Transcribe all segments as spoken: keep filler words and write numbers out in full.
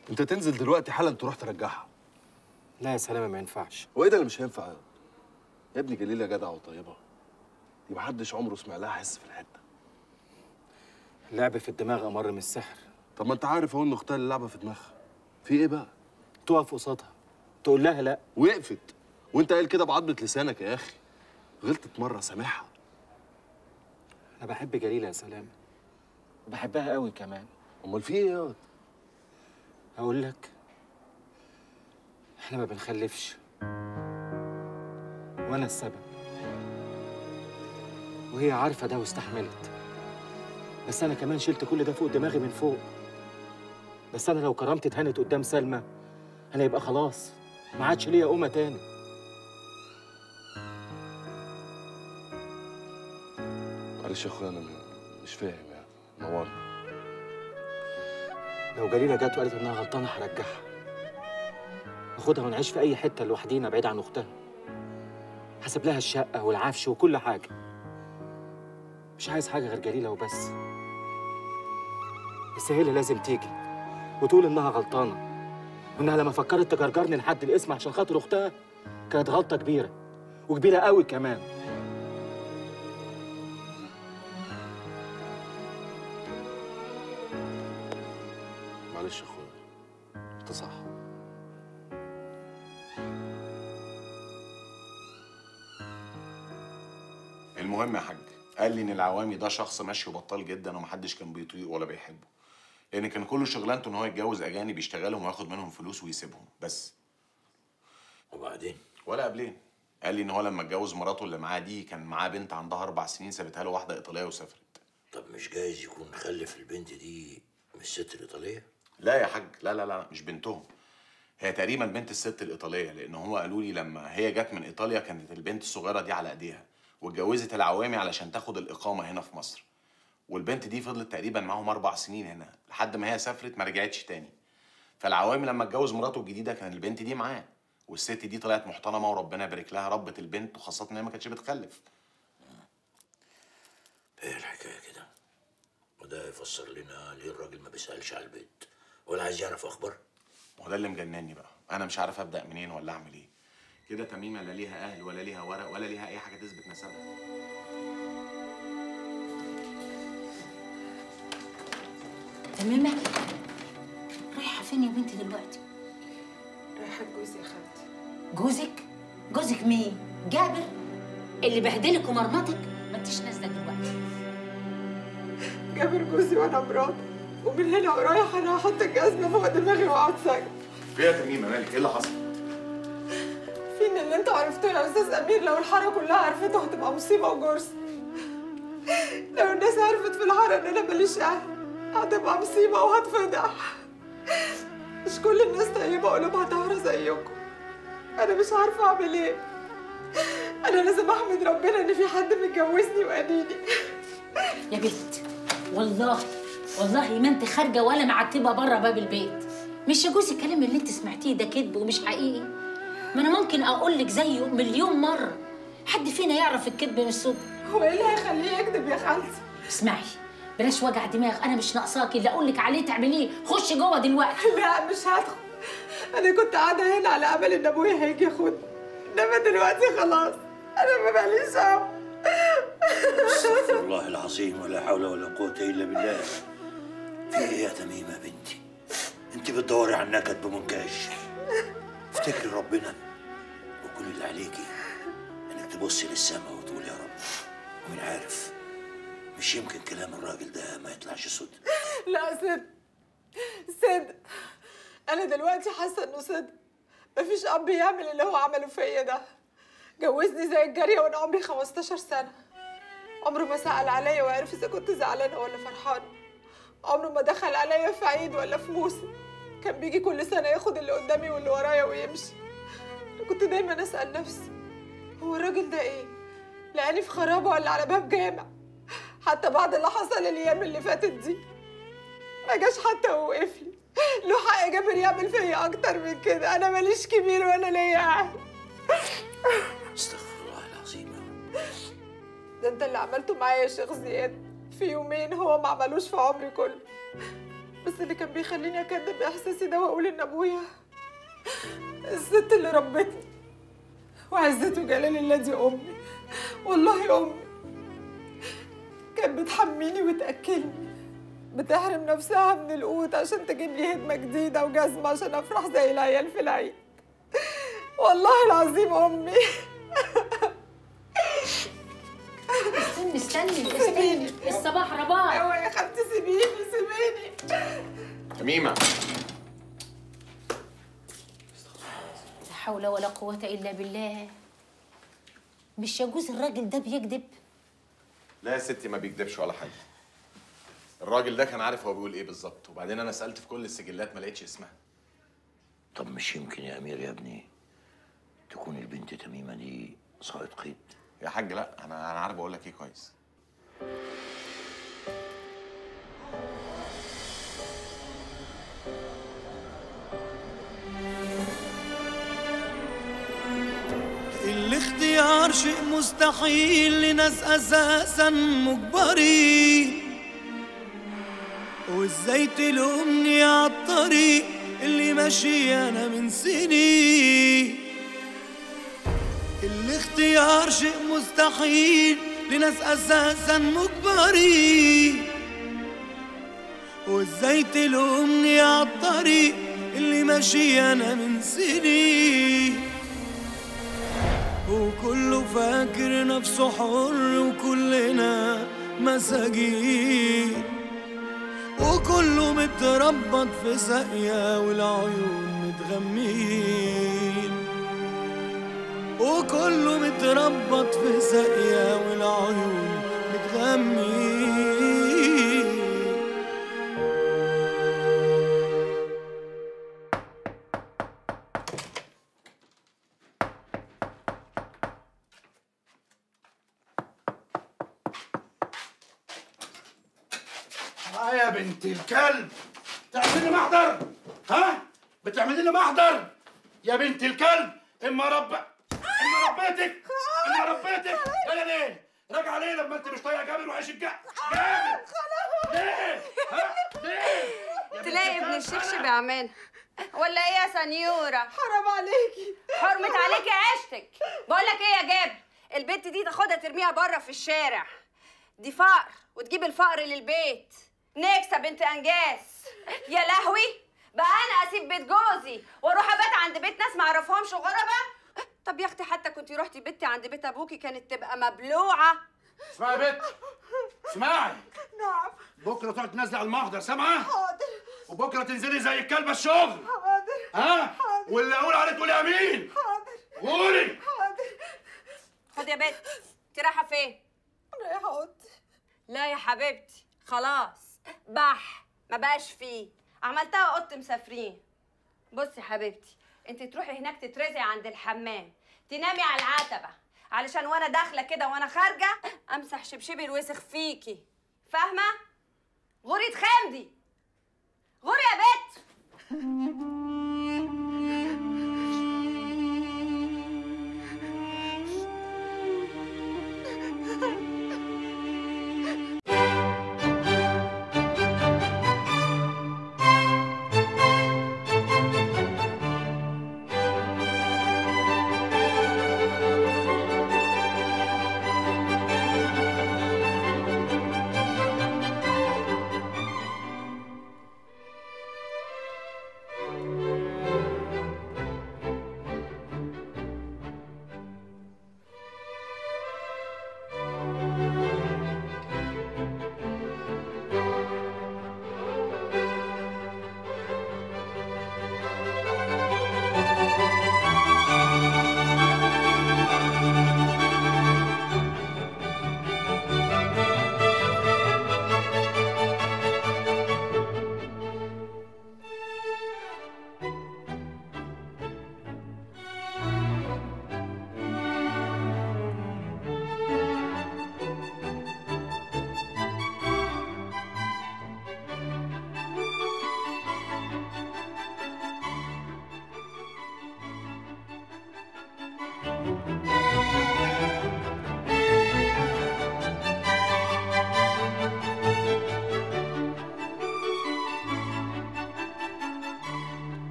انت تنزل دلوقتي حالا تروح ترجعها. لا يا سلامه ما ينفعش. هو ايه ده اللي مش هينفع؟ يا ابني جليله جدعه وطيبه، دي محدش عمره سمع لها حس في الحته. اللعب في الدماغ امر من السحر. طب ما انت عارف اهو ان اختها اللي لعبه في دماغها. في ايه بقى؟ تقف قصادها تقول لها لا، وقفت وانت قايل كده بعضمه لسانك يا اخي. غلطت مره سامحها. انا بحب جليله يا سلامه، وبحبها قوي كمان. امال في ايه ياض؟ هقول لك، احنا ما بنخلفش وانا السبب، وهي عارفه ده واستحملت، بس انا كمان شلت كل ده فوق دماغي من فوق. بس انا لو كرامتي اتهنت قدام سلمى انا يبقى خلاص ما عادش ليا قومه تاني. معلش يا اخويا انا مش فاهم يعني. نورنا. لو جليله جت وقالت انها غلطانه هرجعها، ناخدها ونعيش في اي حته لوحدينا بعيد عن اختها. هسيب لها الشقه والعفش وكل حاجه. مش عايز حاجه غير جليله وبس. بس هي اللي لازم تيجي وتقول انها غلطانه، وانها لما فكرت تجرجرني لحد الاسم عشان خاطر اختها كانت غلطه كبيره، وكبيره قوي كمان. معلش يا اخويا انت صح. المهم يا حاج، قال لي ان العوامي ده شخص ماشي وبطال جدا ومحدش كان بيطيقه ولا بيحبه، لان كان كل شغلانته ان هو يتجوز اجانب يشتغلهم وياخد منهم فلوس ويسيبهم بس. وبعدين؟ ولا قبلين. قال لي ان هو لما اتجوز مراته اللي معاه دي كان معاه بنت عندها اربع سنين سابتها له واحده ايطاليه وسافرت. طب مش جايز يكون خلف البنت دي من الست الايطاليه؟ لا يا حاج، لا لا لا مش بنتهم، هي تقريبا بنت الست الايطاليه، لان هو قالوا لي لما هي جت من ايطاليا كانت البنت الصغيره دي على ايديها واتجوزت العوامي علشان تاخد الاقامه هنا في مصر، والبنت دي فضلت تقريبا معاهم اربع سنين هنا لحد ما هي سافرت ما رجعتش تاني. فالعوامي لما اتجوز مراته الجديده كان البنت دي معاه، والست دي طلعت محترمه وربنا يبارك لها ربت البنت، وخاصه ان هي ما كانتش بتخلف. ايه الحكايه كده؟ وده يفسر لنا ليه الراجل ما بيسالش على البيت ولا عايز يعرف اخبار؟ ما هو ده اللي مجنني بقى، انا مش عارف ابدا منين ولا اعمل ايه. كده تميمه لا ليها اهل ولا ليها ورق ولا ليها اي حاجه تثبت نسبها. تميمه رايحه فين يا بنتي دلوقتي؟ رايحه لجوزي يا خالتي. جوزك؟ جوزك مين؟ جابر اللي بهدلك ومرمطك؟ ما انتيش نازله دلوقتي. جابر جوزي وانا مراته، ومن هنا ورايح انا هحط الجزمه فوق دماغي واقعد ساكت. في يا تميمه مالك؟ ايه اللي حصل؟ في ان اللي انتوا عرفتوه يا استاذ امير لو الحاره كلها عرفته هتبقى مصيبه وجرس. لو الناس عرفت في الحاره ان انا ماليش اهل هتبقى مصيبه وهتفضح. مش كل الناس طيبه قلوبها طاهره زيكم. انا مش عارفه اعمل ايه. انا لازم احمد ربنا ان في حد متجوزني وانيني. يا بنت والله والله ما انت خارجه ولا معتبه بره باب البيت. مش يا جوزي الكلام اللي انت سمعتيه ده كذب ومش حقيقي؟ ما انا ممكن اقول لك زيه مليون مره. حد فينا يعرف الكذب من الصدق؟ هو ايه اللي هيخليه يكذب يا خالتي؟ اسمعي بلاش وجع دماغ، انا مش ناقصاكي اللي اقول لك عليه تعمليه. خشي جوه دلوقتي. لا مش هدخل. انا كنت قاعده هنا على امل ان ابويا هيجي ياخدني، انما دلوقتي خلاص انا ما بقاليش هم. استغفر الله العظيم ولا حول ولا قوه الا بالله. في ايه يا تميمه بنتي؟ انت بتدوري على النكد بمنكاش. افتكري ربنا وكل اللي عليكي انك تبصي للسماء وتقولي يا رب. ومين عارف مش يمكن كلام الراجل ده ما يطلعش صدق. لا صدق صدق. انا دلوقتي حاسه انه صدق. مفيش اب يعمل اللي هو عمله فيا ده. جوزني زي الجاريه وانا عمري خمستاشر سنه. عمره ما سأل عليا وعرف اذا كنت زعلانه ولا فرحانه. عمره ما دخل عليا في عيد ولا في موسم. كان بيجي كل سنه ياخد اللي قدامي واللي ورايا ويمشي. انا كنت دايما اسال نفسي هو الراجل ده ايه؟ لقاني في خرابه ولا على باب جامع؟ حتى بعد اللي حصل الايام اللي فاتت دي ما جاش حتى ووقف لي. له حق جابر يعمل فيا اكتر من كده. انا ماليش كبير ولا ليا اهل. استغفر الله العظيم يا رب. ده انت اللي عملته معايا يا شيخ زياد في يومين هو ما عملوش في عمري كله. بس اللي كان بيخليني اكذب احساسي ده واقول ان ابويا الست اللي ربتني وعزته جلال الله دي امي، والله امي كانت بتحميني وتاكلني، بتحرم نفسها من القوت عشان تجيب لي هدمه جديده وجزمه عشان افرح زي العيال في العيد. والله العظيم امي. استني استني استني، الصباح رباح. ايوه يا خالتي سيبيني سيبيني. تميمه، لا حول ولا قوة إلا بالله. مش يجوز الراجل ده بيكذب؟ لا يا ستي ما بيكدبش ولا حاجه. الراجل ده كان عارف هو بيقول ايه بالظبط، وبعدين انا سالت في كل السجلات ما لقيتش اسمها. طب مش يمكن يا امير يا ابني تكون البنت تميمه دي ساقط قيد؟ يا حاج لا، انا انا عارف اقول لك ايه كويس. الاختيار شيء مستحيل لناس اساسا مجبرين، وازاي تلومني عالطريق اللي ماشي انا من سنين. الاختيار شيء مستحيل لناس اساسا مجبرين، وازاي تلومني عالطريق اللي ماشي انا من سنين. وكله فاكر نفسه حر وكلنا مساجين، وكله متربط في ساقية والعيون متغمين، وكله متربط في ساقية والعيون متغمين. يا بنت الكلب، تعملي لي محضر؟ ها؟ بتعملي لي محضر؟ يا بنت الكلب، اما رب اما ربيتك اما ربيتك انا ليه؟ راجعه ليه لما انت مش طايقه جابر وعيش الجا؟ جابر ليه؟ ها؟ ليه؟ تلاقي ابن الشبشب يعملها ولا ايه يا سنيوره؟ حرام عليكي. حرمت عليكي عيشتك. بقول لك ايه يا جابر، البنت دي تاخدها ترميها بره في الشارع، دي فقر وتجيب الفقر للبيت. نكسه بنت انجاس. يا لهوي، بقى انا اسيب بيت جوزي واروح ابات عند بيت ناس ما اعرفهمش غربة؟ طب يا اختي حتى كنتي رحتي بيتي عند بيت ابوكي كانت تبقى مبلوعه. اسمعي يا بنت، اسمعي. نعم. بكره تقعدي تنزلي على المحضر، سامعه؟ حاضر. وبكره تنزلي زي الكلبه الشغل. حاضر. ها؟ حاضر. واللي اقول عليه تقولي امين. حاضر. قولي. حاضر. خد يا بنت، انت رايحه فين؟ رايحه اوضتي. لا يا حبيبتي خلاص، بح ما بقاش فيه، عملتها اوضه مسافرين. بصي يا حبيبتي، انت تروحي هناك تترزي عند الحمام، تنامي على العتبه علشان وانا داخله كده وانا خارجه امسح شبشبي الوسخ فيكي، فاهمه؟ غوري تخمدي، غوري يا بت.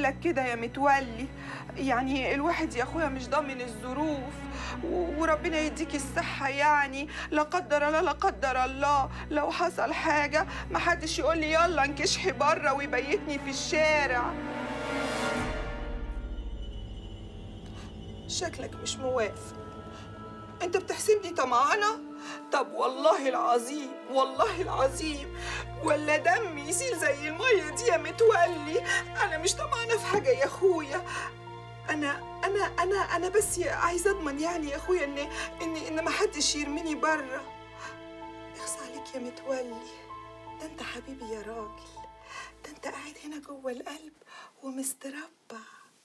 لك كده يا متولي، يعني الواحد يا اخويا مش ضامن الظروف، وربنا يديك الصحة، يعني لا قدر الله لا قدر الله لو حصل حاجة محدش يقول لي يلا انكشحي بره ويبيتني في الشارع. شكلك مش موافق. انت بتحسبني طمعانة؟ طب والله العظيم والله العظيم ولا دمي يسيل زي المية دي يا متولي، انا مش طمعانة في حاجة يا اخويا. انا انا انا انا بس عايزه اضمن يعني يا اخويا ان ان ان ما حدش يرميني بره. اخص عليك يا متولي، ده انت حبيبي يا راجل، ده انت قاعد هنا جوه القلب ومستربع.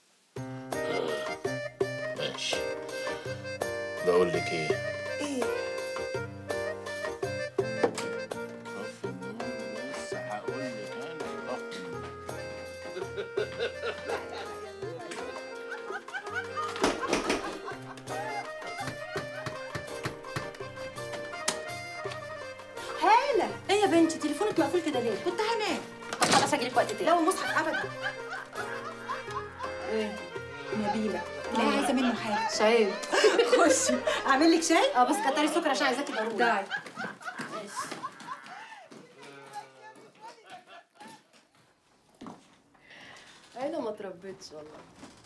ماشي. بقول لك ايه؟ ايه؟ طفي النور بس، هقول لك انا طفي النور. هالة، ايه يا بنتي تليفونك مقفول كده ليه؟ كنت هنام. طب خلاص اجيلك وقت تاني. لا والمصحف ابدا. ايه؟ نبيلة، لا عايزة منه حاجة. شاي. خشي، أعمل لك شاي؟ اه بس كتري سكر عشان عايزاكي ضروري. تعالي. عيلة ما تربتش والله.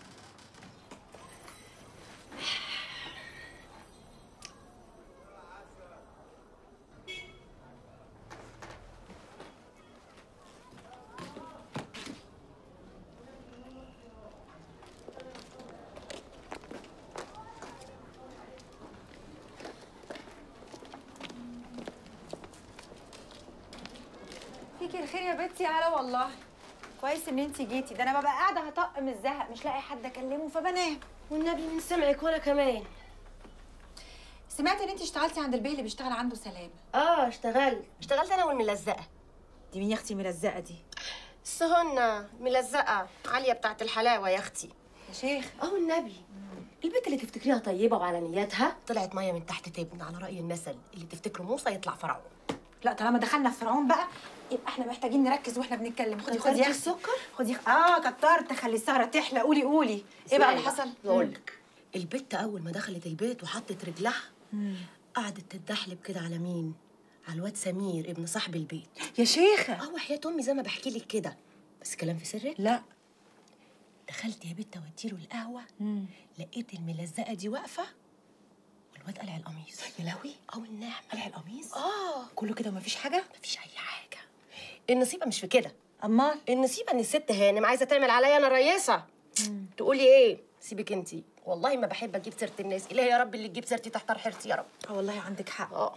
فيكي الخير يا بنتي. على والله كويس ان انتي جيتي، ده انا ببقى قاعده هطق من الزهق مش لاقي حد اكلمه فبنام. والنبي من سمعك وانا كمان. سمعت ان انت اشتغلتي عند البيه اللي بيشتغل عنده سلامة. اه اشتغلت اشتغلت انا والملزقه. دي مين يا اختي ملزقة دي؟ السهنة ملزقه عاليه بتاعت الحلاوه يا اختي. يا شيخ. اه والنبي البنت اللي تفتكريها طيبه وعلى نياتها طلعت ميه من تحت تبن، على راي المثل اللي تفتكره موسى يطلع فرعون. لا طالما دخلنا في فرعون بقى يبقى احنا محتاجين نركز واحنا بنتكلم. خدي خدي خدي يا السكر. خدي اه كترت، خلي السهرة تحلى. قولي قولي ايه بقى اللي حصل؟ بقول لك البت اول ما دخلت البيت وحطت رجلها قعدت تتدحلب كده على مين؟ على الواد سمير ابن صاحب البيت. يا شيخه. اه وحياة امي زي ما بحكي لك كده، بس كلام في سرك. لا دخلت يا بت اوديله القهوه مم. لقيت الملزقه دي واقفه والواد قلع القميص. يا لهوي. اه والنعم قلع القميص؟ اه كله كده ومفيش حاجه؟ مفيش اي حاجه. النصيبه مش في كده. امال النصيبه ان الست هانم عايزه تعمل عليا انا رئيسه. تقولي ايه؟ سيبك انتي، والله ما بحب اجيب سيره الناس. الهي يا رب اللي تجيب سيرتي تحتار حيرتي يا رب. اه والله عندك حق. اه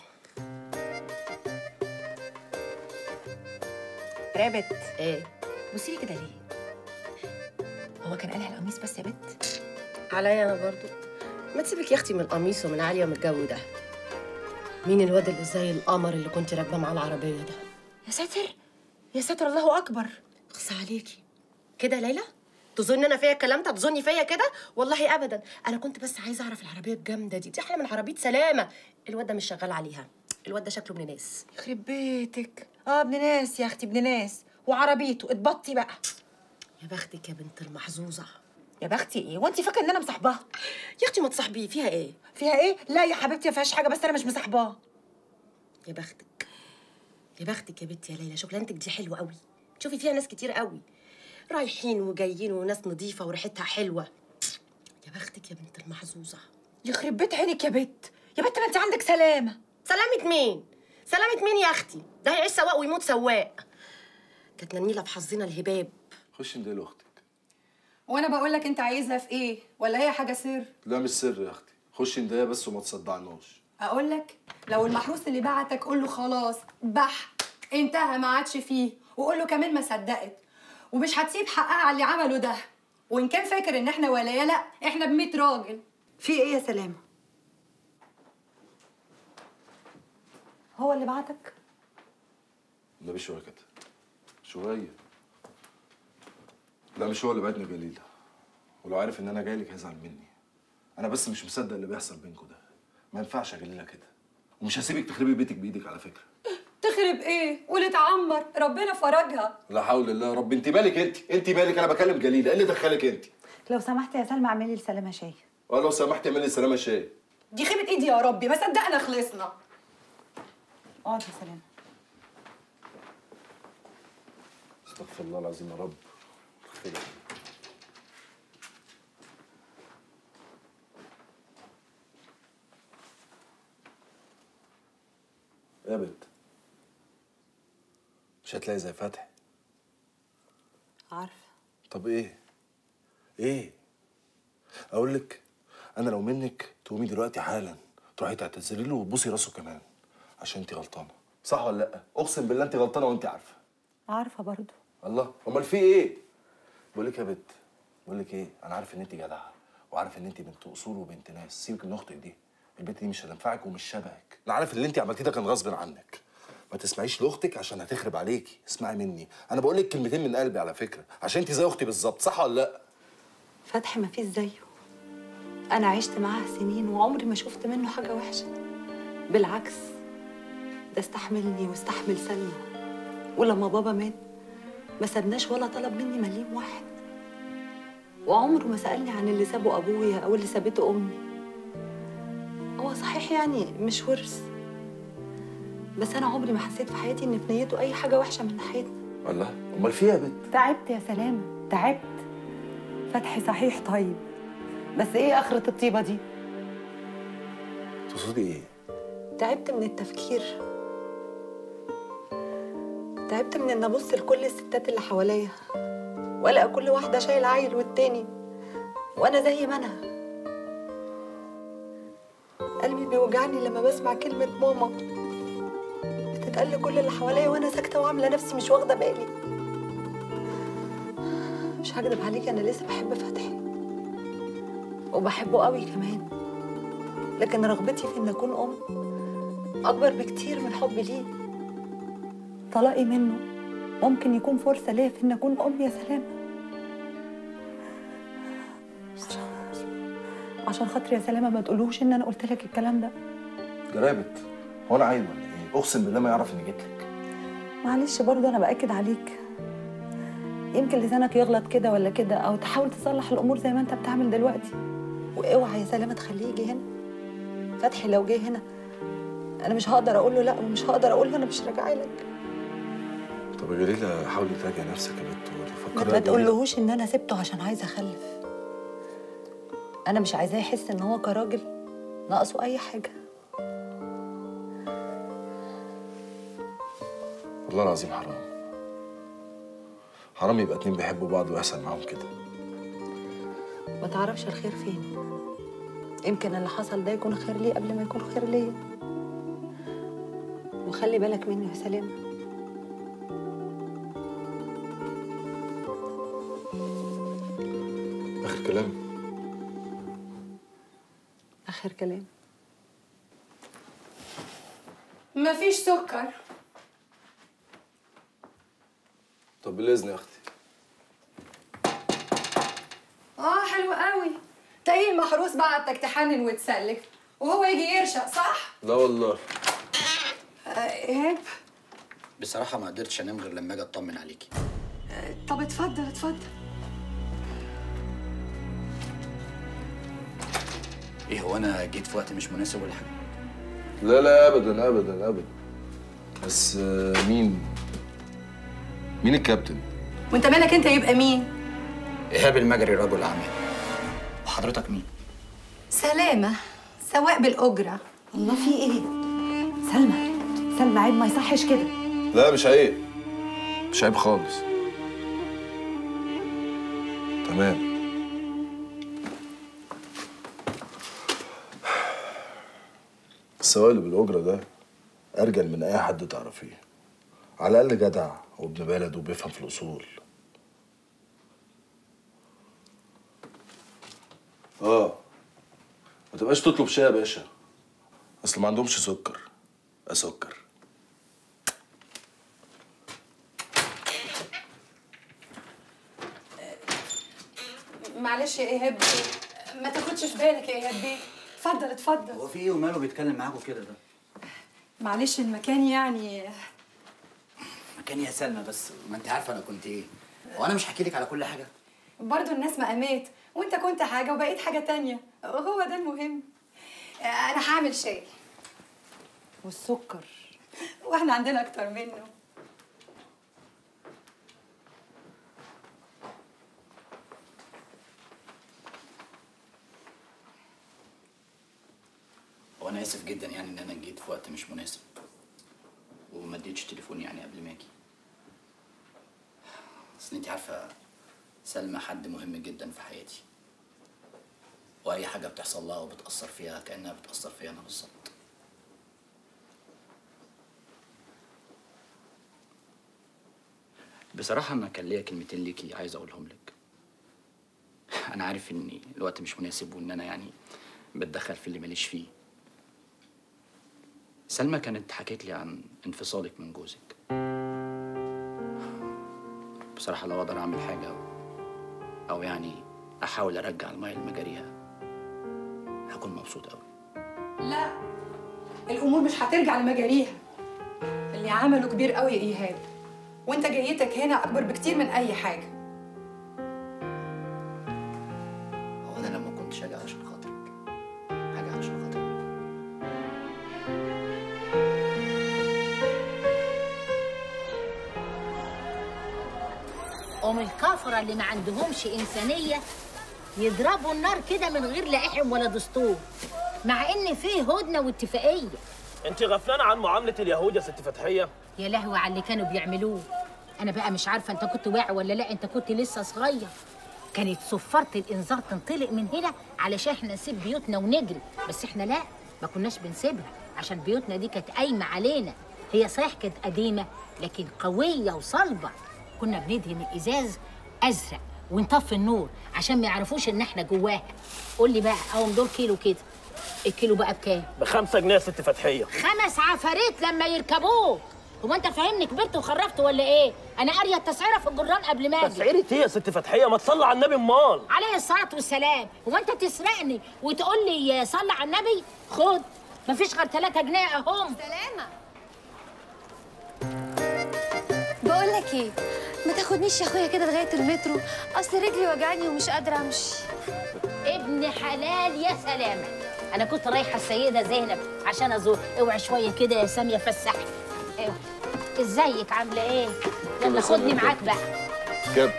رابط. ايه؟ بصي لي كده ليه؟ هو كان قلع القميص بس يا بت؟ عليا انا برضو. ما تسيبك يا اختي من القميص ومن عاليه ومن الجو ده. مين الواد اللي زي القمر اللي كنت راكبه معاه العربيه ده؟ يا ساتر يا ساتر الله اكبر. اخص عليكي كده يا ليلى؟ تظن انا فيا الكلام ده؟ تظني فيا كده؟ والله ابدا. انا كنت بس عايزه اعرف العربيه الجامده دي دي احلى من عربيه سلامه. الواد ده مش شغال عليها، الواد ده شكله ابن ناس. يخرب بيتك. اه ابن ناس يا اختي، ابن ناس وعربيته. اتبطي بقى. يا بختك يا بنت المحظوظه. يا بختي ايه؟ وانت فاكره ان انا مصاحباها؟ يا اختي ما تصاحبيه، فيها ايه؟ فيها ايه؟ لا يا حبيبتي ما فيهاش حاجه، بس انا مش مصاحباها. يا بختك يا بختك يا بنتي يا ليلى، شغلانتك دي حلوه قوي. شوفي فيها ناس كتير قوي رايحين وجايين وناس نظيفه وريحتها حلوه. يا بختك يا بنت المحظوظه. يخرب بيت عينك يا بت. يا بت ما انت عندك سلامه. سلامه مين؟ سلامه مين يا اختي؟ ده هيعيش سواق ويموت سواق. كانت ننيله في حظنا الهباب. خش نديل اختك. وانا بقول لك انت عايزها في ايه؟ ولا هي حاجه سر؟ لا مش سر يا اختي، خش نديها بس وما تصدعناش. اقول لك لو المحروس اللي بعتك قول له خلاص بح انتهى ما عادش فيه، وقول له كمان ما صدقت ومش هتسيب حقها على اللي عمله ده. وان كان فاكر ان احنا ولايا، لا احنا بمية راجل. في ايه يا سلامه؟ هو اللي بعتك؟ النبي شويه كده شويه. لا مش هو اللي بعتني جليله، ولو عارف ان انا جاي لك هيزعل مني. انا بس مش مصدق اللي بيحصل بينكم ده. ما ينفعش يا جليله كده، ومش هسيبك تخربي بيتك بايدك على فكره. تخرب ايه ولتعمر، ربنا فرجها. لا حول الله يا رب. انت مالك انت؟ انت مالك؟ انا بكلم جليله، ايه اللي دخلك انت؟ لو سمحتي يا سلمى اعملي لسلامه شاي. اه لو سمحتي اعملي لسلامه شاي. دي خيبه ايدي يا ربي، ما صدقنا خلصنا. اقعد يا سلامه. استغفر الله العظيم يا رب. خير. يا بنت مش هتلاقي زي فتحي. عارفه. طب ايه؟ ايه؟ اقول لك انا لو منك تقومي دلوقتي حالا تروحي تعتذري له وتبوسي راسه كمان عشان انت غلطانه، صح ولا لا؟ اقسم بالله انت غلطانه وانت عارفه. عارفه برضه. الله، امال في ايه؟ بقول لك يا بنت، بقول لك ايه، انا عارف ان انت جدعه وعارف ان انت بنت اصول وبنت ناس، سيبك من اختك دي، البنت دي مش هتنفعك ومش شبهك، انا عارف ان اللي انت عملتيه ده كان غصب عنك. ما تسمعيش لاختك عشان هتخرب عليكي، اسمعي مني، انا بقول لك كلمتين من قلبي على فكره، عشان انت زي اختي بالظبط، صح ولا لا؟ فتحي ما فيش زيه. انا عشت معاه سنين وعمري ما شفت منه حاجه وحشه، بالعكس ده استحملني واستحمل سلمى، ولما بابا مات ما سابناش ولا طلب مني مليم واحد، وعمره ما سالني عن اللي سابه ابويا او اللي سابته امي. هو صحيح يعني مش ورث، بس انا عمري ما حسيت في حياتي ان في نيته اي حاجه وحشه من ناحيتنا. الله، امال في ايه يا بنت؟ تعبت يا سلامه، تعبت. فتحي صحيح طيب، بس ايه اخرة الطيبه دي؟ تقصدي ايه؟ تعبت من التفكير، تعبت من ان ابص لكل الستات اللي حواليا والاقي كل واحده شايله عيل والتاني وانا زي ما انا. قلبي بيوجعني لما بسمع كلمه ماما بتتقال لكل اللي حواليا وانا ساكته وعامله نفسي مش واخده بالي. مش هكدب عليك، انا لسه بحب فتحي وبحبه قوي كمان، لكن رغبتي في ان اكون ام اكبر بكتير من حبي ليه. طلاقي منه ممكن يكون فرصه ليا في ان اكون ام يا سلام. عشان خاطري يا سلامه ما تقولوش ان انا قلت لك الكلام ده. جرابت، هو انا عيل ولا ايه؟ اقسم بالله ما يعرف اني جيت لك. معلش برضه انا باكد عليك، يمكن لسانك يغلط كده ولا كده، او تحاول تصلح الامور زي ما انت بتعمل دلوقتي. واوعى يا سلامه تخليه يجي هنا. فتحي لو جه هنا انا مش هقدر اقول له لا، ومش هقدر اقول له انا مش راجعه لك. طب يا جليله حاولي تراجعي نفسك يا بنت وفكري. ما تقولهوش ان انا سبته عشان عايزه اخلف. انا مش عايزاه يحس ان هو كراجل ناقصه اي حاجه. والله العظيم حرام، حرام يبقى اتنين بيحبوا بعض ويحصل معاهم كده. ما تعرفش الخير فين، يمكن اللي حصل ده يكون خير ليه قبل ما يكون خير ليا. وخلي بالك مني يا سلامه. اخر كلام. اخر كلام. مفيش سكر. طب بالاذن يا اختي. اه حلو قوي. تلاقيه المحروس بعتك تحنن وتسلك وهو يجي يرشق، صح؟ لا والله. آه ايهاب، بصراحة ما قدرتش انام غير لما اجي اطمن عليكي. آه طب اتفضل اتفضل. ايه هو انا جيت في وقت مش مناسب ولا حاجة؟ لا لا ابدا ابدا ابدا. بس آه، مين؟ مين الكابتن؟ وانت مالك انت يبقى مين؟ ايهاب المجري رجل اعمال. وحضرتك مين؟ سلامة، سواق بالأجرة. الله في ايه؟ سلمى، سلمى عيب، ما يصحش كده. لا مش عيب، مش عيب خالص. تمام. السواق اللي بالأجرة ده أرجل من أي حد تعرفيه، على الأقل جدع وابن بلد وبيفهم في الأصول. اه ما تبقاش تطلب شاي يا باشا، اصل ما عندهمش سكر. اسكر. معلش يا ايهاب، ما تاخدش في بالك يا ايهاب بيه. اتفضل اتفضل. هو في ايه وماله بيتكلم معاكوا كده ده؟ معلش المكان يعني مكاني يا سلمى، بس ما انت عارفه انا كنت ايه. هو انا مش هحكي لك على كل حاجه؟ برضو الناس مقامات، وانت كنت حاجه وبقيت حاجه تانية، هو ده المهم. انا هعمل شاي والسكر واحنا عندنا اكتر منه. هو انا اسف جدا يعني ان انا جيت في وقت مش مناسب وما اديتش تليفوني يعني قبل ما اجي. اصل انت عارفه سلمى حد مهم جدا في حياتي، واي حاجه بتحصل لها وبتاثر فيها كانها بتاثر فيا انا بالظبط. بصراحه انا كان ليا كلمتين ليكي عايز اقولهم لك. انا عارف ان الوقت مش مناسب وان انا يعني بتدخل في اللي ماليش فيه. سلمى كانت حكيت لي عن انفصالك من جوزك. بصراحة لو أقدر أعمل حاجة أو, أو يعني أحاول أرجع المية لمجاريها هكون مبسوط أوي. لا، الامور مش هترجع لمجاريها. اللي عمله كبير قوي يا ايهاب، وانت جيتك هنا اكبر بكتير من اي حاجه. هو أنا لما كنتش أجي علشان خاطرك، حاجة علشان خاطرك. ام الكفره اللي ما عندهمش انسانيه يضربوا النار كده من غير لا احم ولا دستور، مع ان فيه هدنه واتفاقيه. انت غفلانه عن معامله اليهود يا ست فتحيه. يا لهوي على اللي كانوا بيعملوه. انا بقى مش عارفه انت كنت واعي ولا لا، انت كنت لسه صغير. كانت صفاره الانذار تنطلق من هنا علشان احنا نسيب بيوتنا ونجري، بس احنا لا، ما كناش بنسيبها عشان بيوتنا دي كانت قايمه علينا. هي صحيح كانت قديمه لكن قويه وصلبه. كنا بندهن الازاز ازرق ونطفي النور عشان ما يعرفوش ان احنا جواها. قول لي بقى، اهم دول كيلو كده، الكيلو بقى بكام؟ بخمسة جنيه يا ست فتحيه. خمس عفاريت لما يركبوه. هو انت فاهمني كبرت وخرفت ولا ايه؟ انا قاريه التسعيره في الجران قبل ما اجي. تسعيره ايه يا ست فتحيه؟ ما تصلي على النبي امال. عليه الصلاه والسلام. هو انت تسرقني وتقول لي صلي على النبي؟ خد، مفيش غير ثلاثة جنيه اهم. سلامه. بقول لك ايه، ما تاخدنيش يا اخويا كده لغايه المترو، اصل رجلي وجعاني ومش قادره امشي. ابن حلال يا سلامه. انا كنت رايحه السيده زينب عشان ازور. اوعي شويه كده يا ساميه فسحي. اوعي. ازيك عامله ايه؟ يلا خدني معاك بقى كده.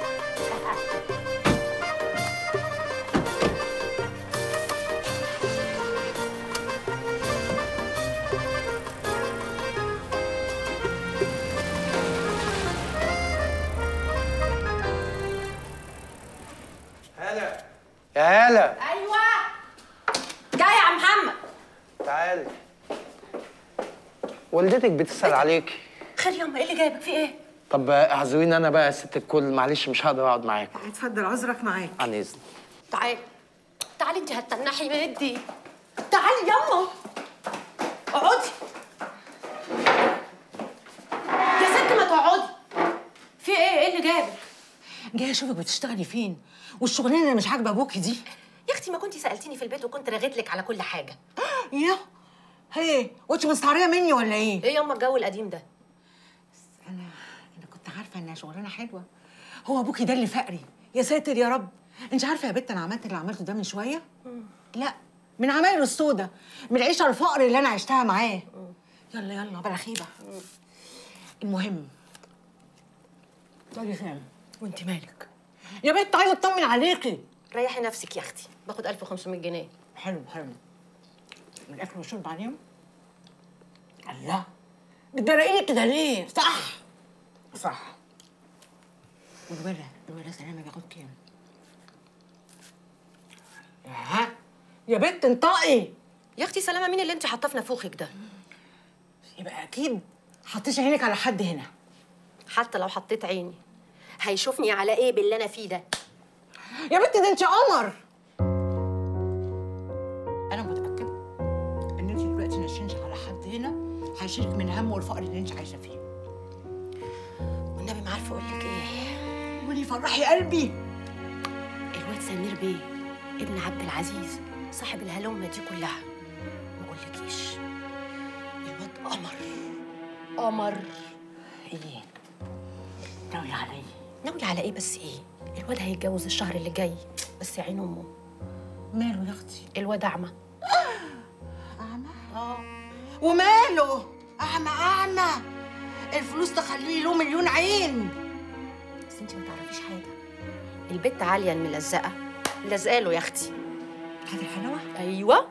هلا يا هلا. ايوه جاي يا عم محمد. تعالي. والدتك بتسأل عليكي. خير ياما، ايه اللي جايبك؟ في ايه؟ طب اعذريني انا بقى يا ست الكل، معلش مش هقدر اقعد معاكم. اتفضل، عذرك معاك. عن اذن. تعالي تعالي انت هتتنحي مدي. تعالي ياما اقعدي يا ست، ما تقعدي. في ايه؟ ايه اللي جابك؟ جايه اشوفك بتشتغلي فين، والشغلانه اللي مش عاجبه ابوكي دي. يا اختي ما كنتي سالتيني في البيت وكنت رغيت لك على كل حاجه. يا هي وانت مستعريه مني ولا ايه؟ ايه ياما الجو القديم ده؟ انا انا كنت عارفه انها شغلانه حلوه. هو ابوكي ده اللي فقري، يا ساتر يا رب. انت عارفه يا بت انا عملت اللي عملته ده من شويه؟ مم. لا، من عمايله السودا، من العيشه الفقر اللي انا عشتها معاه. مم. يلا يلا بلا خيبه. مم. المهم طيب خام، وانت مالك يا بت؟ عايزه اطمن عليكي. ريحي نفسك يا اختي، باخد ألف وخمسمية جنيه. حلو حلو. الاكل والشرب عليهم. الله، بتبرقيني كده ليه؟ صح صح. والولد الولد سلامه بياخد كام؟ ها يا بت انطقي. يا اختي سلامه مين اللي انت حاطاه في نافوخك ده؟ يبقى اكيد حطيش عينك على حد هنا. حتى لو حطيت عيني هيشوفني على ايه باللي انا فيه ده؟ يا بنتي ده انت قمر. انا متاكده ان انت دلوقتي نشنش على حد هنا هيشيلك من الهم والفقر اللي انت عايشه فيه. والنبي ما عارفه اقول لك ايه. قولي فرحي قلبي. الواد سمير بيه ابن عبد العزيز صاحب الهلومه دي كلها، ما اقولكيش الواد قمر قمر. ايه؟ ناوية على ايه؟ ناوية على ايه بس ايه؟ الواد هيتجوز الشهر اللي جاي، بس يا عين امه. ماله يا اختي؟ الواد اعمى. اعمى؟ اه. وماله؟ اعمى اعمى، الفلوس تخليه له مليون عين. بس انت ما تعرفيش حاجة، البت عالية الملزقة لازقة له يا اختي. هذه الحلاوة؟ ايوه.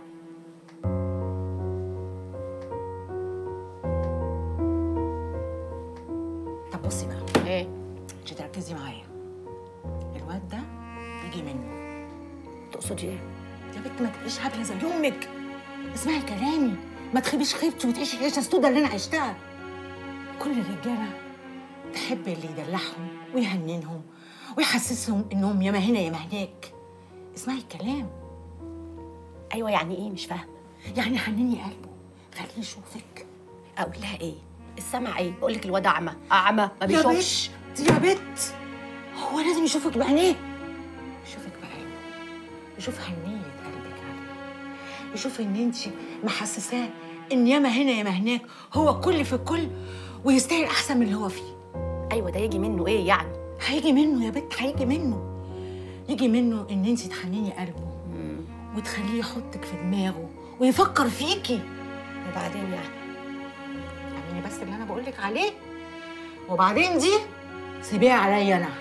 طب بصي بقى. ايه؟ مش تركزي معايا. الواد ده يجي منه. تقصدي ايه؟ يا بنت ما تبقيش هبله زي امك. اسمعي كلامي، ما تخيبيش خيبتي وتعيشي العيشه السودا اللي انا عشتها. كل الرجاله تحب اللي يدلعهم ويهننهم ويحسسهم انهم ياما هنا ياما هناك. اسمعي الكلام. ايوه يعني ايه؟ مش فاهمه. يعني حنني قلبه، خليه يشوفك. اقول لها ايه؟ السمع ايه؟ بقول لك الواد اعمى، اعمى ما بيشوفش. يا بت يا بت، هو لازم يشوفك بعينيه؟ يشوفك بعينه، يشوف حنيه قلبك عليه، يشوف ان انت محسساه ان ياما هنا ياما هناك هو كل في الكل ويستاهل احسن من اللي هو فيه. ايوه ده يجي منه ايه يعني؟ هيجي منه يا بت، هيجي منه. يجي منه ان انت تحنني قلبه وتخليه يحطك في دماغه ويفكر فيكي. وبعدين يعني؟ اعملي بس اللي انا بقولك عليه، وبعدين دي سيبيها عليا انا.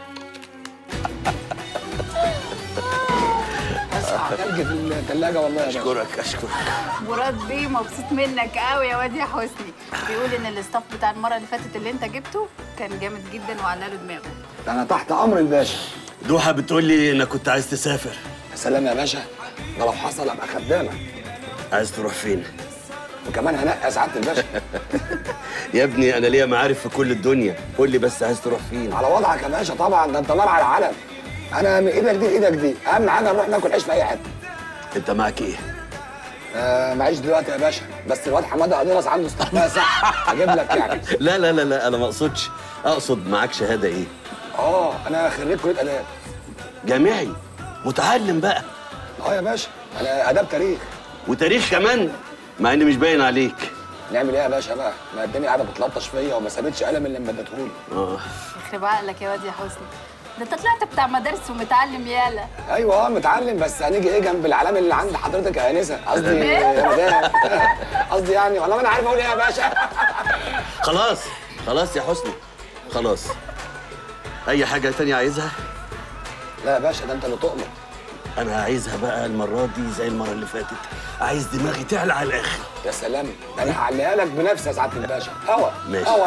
اسمع تلج في الثلاجه والله يا باشا. اشكرك اشكرك. مراد بيه مبسوط منك قوي يا واد يا حسني، بيقول ان الاستاف بتاع المره اللي فاتت اللي انت جبته كان جامد جدا وعلى له دماغه. انا تحت امر الباشا. دوحه بتقول لي انك كنت عايز تسافر. يا سلام يا باشا، ده لو حصل ابقى خدامك. عايز تروح فين؟ وكمان هنقى سعاده الباشا. يا ابني انا ليا معارف في كل الدنيا، قول لي بس عايز تروح فين؟ على وضعك يا باشا طبعا، ده انت نار على العلم. انا من ايدك دي لايدك دي، اهم حاجه نروح ناكل عيش في اي حته. انت معاك ايه؟ آه معيش دلوقتي يا باشا، بس الواد حماده قديرس عنده استقبال صح، هجيب لك يعني. لا لا لا لا انا ما اقصدش، اقصد معاك شهاده ايه؟ اه انا خريج كليه اداب. جامعي متعلم بقى. اه يا باشا انا اداب تاريخ. وتاريخ كمان؟ مع ان مش باين عليك. نعمل ايه يا باشا بقى؟ ما الدنيا قاعده بتلطش فيا وما سابتش قلم الا لما اديتهولي. اه يخرب عقلك يا واد يا حسني، ده انت طلعت بتاع مدارس ومتعلم يالا. ايوه اه متعلم، بس هنيجي ايه جنب العلام اللي عند حضرتك يا انسه؟ قصدي يا مدام. قصدي يعني والله ما انا عارف اقول ايه يا باشا. خلاص خلاص يا حسني خلاص. اي حاجه تانية عايزها؟ لا يا باشا ده انت اللي تؤمر. انا عايزها بقى المره دي زي المره اللي فاتت، عايز دماغي تعلى على الاخر. يا سلام، ده انا هعليها لك بنفسي يا سعاده الباشا. هوا ماشي هوا.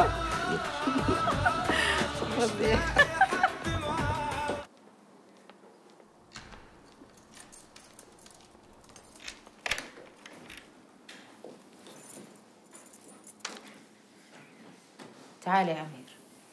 تعالي يا امير.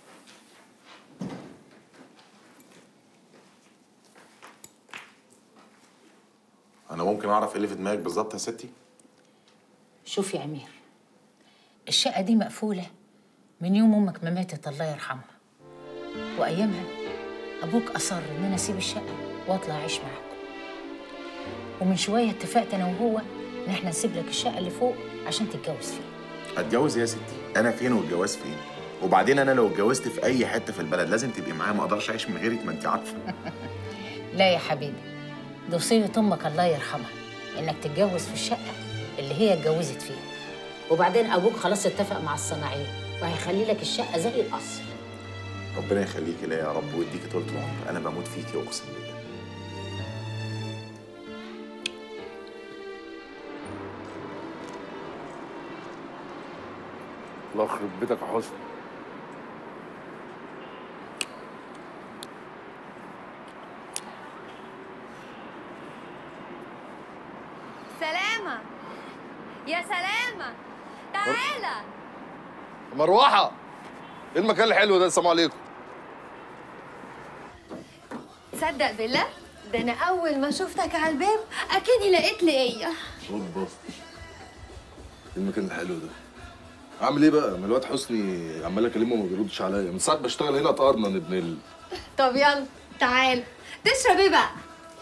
انا ممكن اعرف ايه اللي في دماغك بالظبط يا ستي؟ شوف يا امير، الشقه دي مقفوله من يوم امك ما ماتت الله يرحمها، وايامها ابوك اصر ان انا اسيب الشقه واطلع اعيش معاكم، ومن شويه اتفقت انا وهو ان احنا نسيب لك الشقه اللي فوق عشان تتجوز فيها. اتجوز يا ستي؟ انا فين والجواز فين؟ وبعدين انا لو اتجوزت في اي حته في البلد لازم تبقي معايا، ما اقدرش اعيش من غيرك، ما انت عارفه. لا يا حبيبي، ده وصية امك الله يرحمها انك تتجوز في الشقه اللي هي اتجوزت فيها، وبعدين ابوك خلاص اتفق مع الصناعيه وهيخلي لك الشقه زي الاصل. ربنا يخليكي ليا يا رب ويديكي طول العمر، انا بموت فيكي اقسم بالله. الله يخرب بيتك يا حسني. سلامة يا سلامة، تعالى. مروحه، ايه المكان الحلو ده؟ السلام عليكم. تصدق بالله ده انا اول ما شفتك على الباب اكيد لقيت لقيه. اوبا، ايه المكان الحلو ده؟ اعمل ايه بقى؟ ما الواد حسني عمال اكلمه وما بيردش عليا، من ساعه بشتغل هنا طارنا ابن ال... طب يلا تعال تشرب ايه بقى؟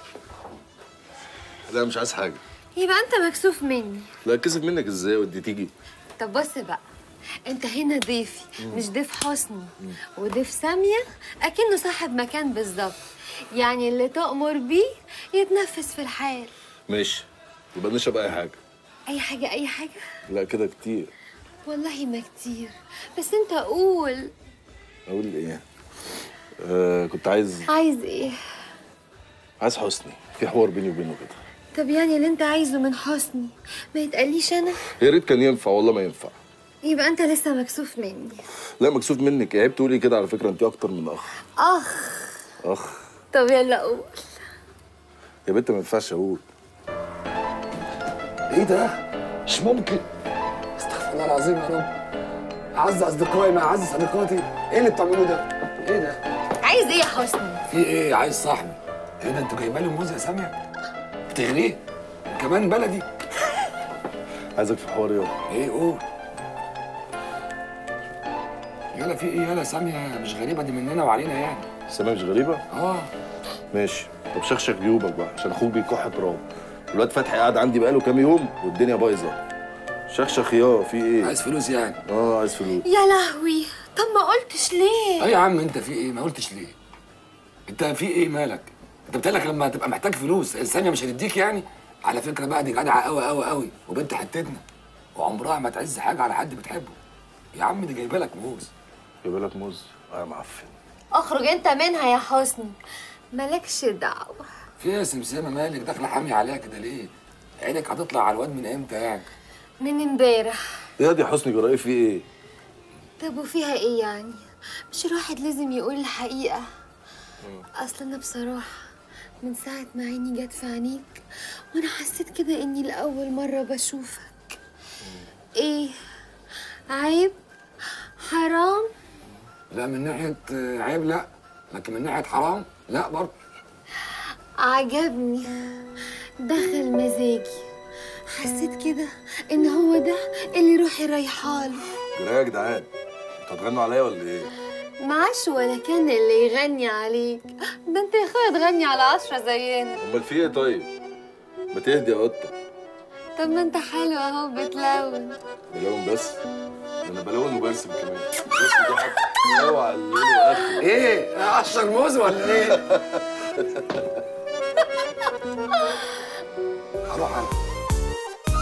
لا مش عايز حاجه. يبقى انت مكسوف مني. لا اتكسف منك ازاي ودي تيجي؟ طب بص بقى، انت هنا ضيفي مش ضيف حسني، وضيف ساميه اكنه صاحب مكان بالظبط، يعني اللي تؤمر بيه يتنفذ في الحال. ماشي، يبقى نشرب اي حاجه. اي حاجه اي حاجه؟ لا كده كتير. والله ما كتير، بس انت قول. اقول ايه؟ آه كنت عايز عايز ايه؟ عايز حسني، في حوار بيني وبينه كده. طب يعني اللي انت عايزه من حسني ما يتقاليش انا؟ يا ريت كان ينفع، والله ما ينفع. يبقى انت لسه مكسوف مني. لا مكسوف منك، عيب تقولي كده على فكره، انت اكتر من اخ. اخ اخ. طب يلا قول. يا بنت ما ينفعش اقول. ايه ده؟ مش ممكن. استغفر الله العظيم يا رب. اعز اصدقائي مع اعز صديقاتي، ايه اللي بتعملوه ده؟ ايه ده؟ عايز ايه يا حسني؟ في ايه؟ عايز صاحبي. ايه ده انتوا جايبه لي موز يا ساميه؟ بتغليه؟ كمان بلدي. عايزك في حوار يلا. ايه قول. يلا في ايه يلا؟ ساميه مش غريبه، دي مننا وعلينا يعني. ساميه مش غريبه؟ اه. ماشي، طب شخشخ جيوبك بقى عشان اخوك بيكح تراب. الواد فتحي قاعد عندي بقاله كام يوم والدنيا بايظه. شخشخ يا في ايه؟ عايز فلوس يعني؟ اه عايز فلوس. يا لهوي، طب ما قلتش ليه؟ ايه يا عم انت في ايه؟ ما قلتش ليه؟ انت في ايه مالك؟ انت بتقلك لما تبقى محتاج فلوس ساميه مش هتديك يعني؟ على فكره بقى دي جدعه قوي قوي قوي وبنت حتتنا وعمرها ما تعز حاجه على حد بتحبه. يا عم دي جايبه لك موز. جايبه لك موز؟ اه يا معفن. اخرج انت منها يا حسني، مالكش دعوه. في ايه يا سمسمه مالك داخله حامي عليها كده ليه؟ عينك هتطلع على الواد من امتى يعني؟ من امبارح. يا دي حسني جرايه في ايه؟ طب وفيها ايه يعني؟ مش الواحد لازم يقول الحقيقه؟ اصل انا بصراحه من ساعه ما عيني جت في عينيك وانا حسيت كده اني لاول مره بشوفك. ايه؟ عيب؟ حرام؟ لا من ناحيه عيب لا، لكن من ناحيه حرام لا برضه. عجبني، دخل مزاجي، حسيت كده ان هو ده اللي روحي رايحاله. جرايه يا جدعان، انتوا هتغنوا عليا ولا ايه؟ معاش ولا كان اللي يغني عليك، ده انت يا اخويا تغني على عشرة زينا. امال في ايه طيب؟ ما تهدي يا قطه. طب ما انت حلو اهو بتلون. بلون بس؟ ده انا بلون وبرسم كمان. بص ده حتى اوعى الليل واخره. ايه؟ قشر موز ولا ايه؟ هروح انا.